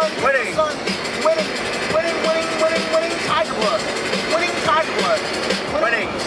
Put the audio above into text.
sun, Winning. the sun, winning, winning, winning, winning, winning, Tiger Blood, winning Tiger Blood, winning.